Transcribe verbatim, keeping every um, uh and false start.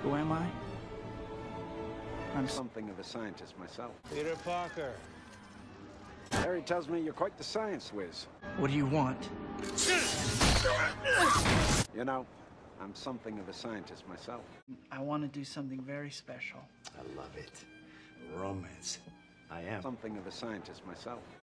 Who am I? I'm Something of a scientist myself. Peter Parker. Harry tells me you're quite the science whiz. What do you want? You know, I'm something of a scientist myself. I want to do something very special. I love it. Romance. I am. Something of a scientist myself.